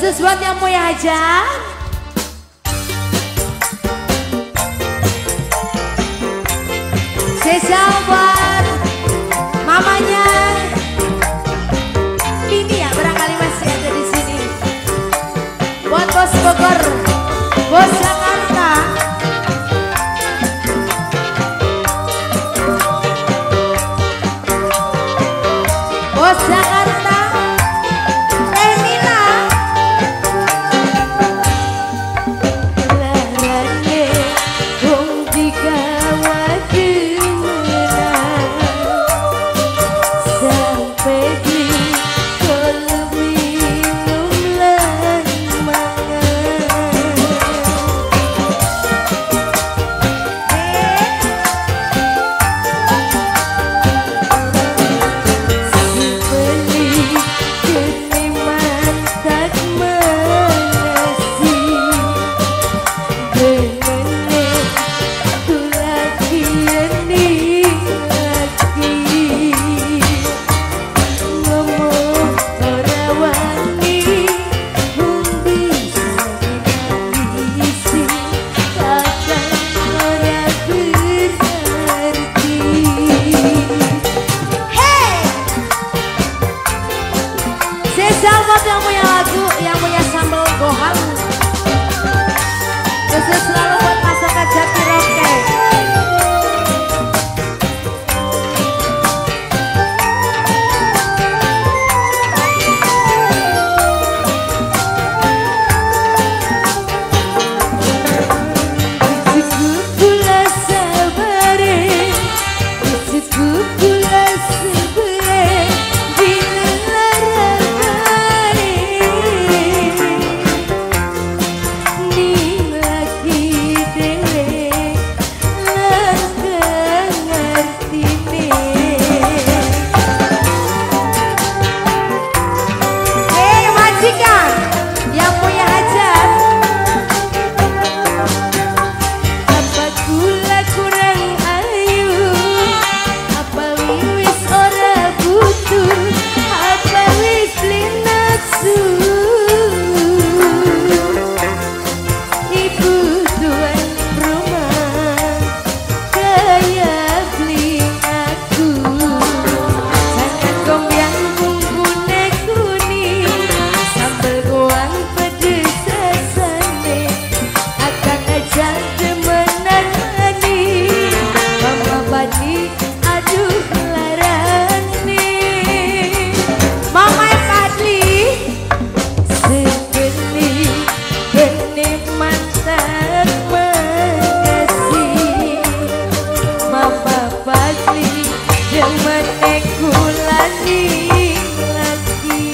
Khusus buat yang punya hajat. Spesial buat mamanya Bini ya, barangkali masih ada di sini. Buat bos Bogor, bos Jakarta, bos Jakarta, Emina. Larane wong digawa gemenan sampai di kolom minum lan mangan. Si beli kene mantak menasi benene tulaki ini lagi ngomong ora wani bisa dinangisi kadang ora berarti. Hey! Spesial buat yang punya lagu, yang punya sambal gohang. Khusus selalu buat masyarakat Jatiroke. Isiku pula sabare, isiku pula sebere, bila larangane ning lagi dele langkah ngertine. Hei majikan yang punya hajat, apa kula kurang ayu, apa wis ora butuh, apa wis linaksu. Ibu tuan rumah kaya beli aku, jangan gombang bumbune kuning, sambal goang pedes rasane, akan aja demenani, mama bani aduh larani. Mama Fadli sebeli kene mantak mengasih, Mama Fadli demen kulani lagi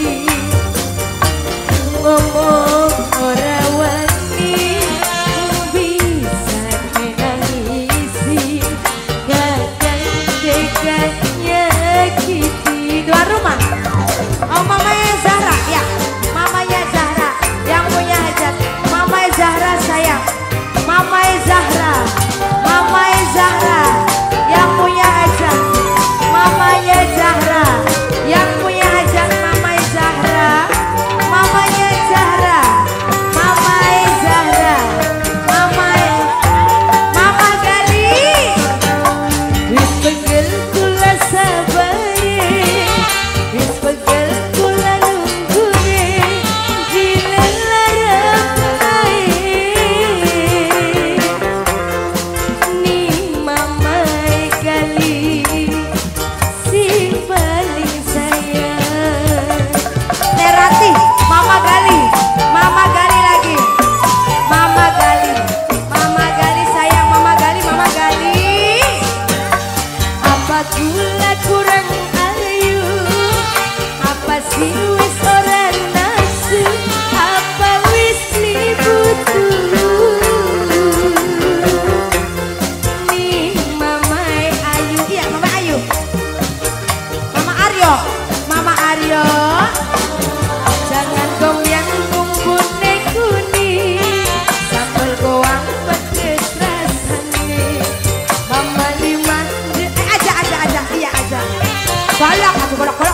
ngomong ora wani bisa menangisi kadang dekatnya nyakiti. Tuan rumah, oh mamanya Zahra ya, mamanya Zahra yang punya hajat, mamanya Zahra sayang, mamanya Zahra, mamanya Zahra yang punya hajat, mamanya Zahra yang punya hajat, mamanya Zahra, mamanya Zahra, mamanya Zahra, mama Gali. Wis pegel kula sabare, wis pegel kula nunggune, bila larang ni mama Gali si paling sayang. Nerati, mama Gali lagi, mama Gali sayang, mama Gali. Apa gula kurang ayu, apa sih wis ora nafsu, apa wis libutu. Nih mama Ayu, iya mama Ayu, mama Aryo, jangan goyang bumbune kuning, sambal goang pedes rasane, mama Liman aja, iya aja, balak aku balak